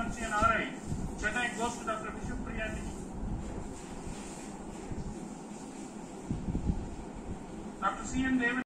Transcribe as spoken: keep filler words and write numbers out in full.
C N R I. Chennai goes to Doctor Vishnupriya. Doctor C N Devan.